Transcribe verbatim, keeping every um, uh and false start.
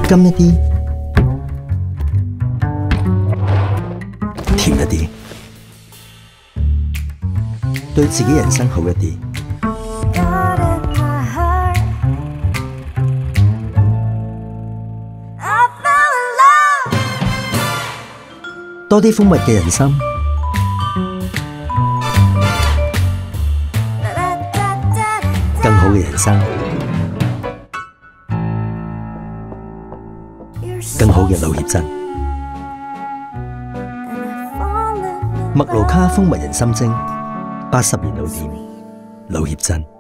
甘一啲，甜一啲，對自己人生好一啲。多啲蜂蜜嘅人生，更好嘅人生，更好嘅老協真。麥盧卡蜂蜜人參精，八十年老店，老協真。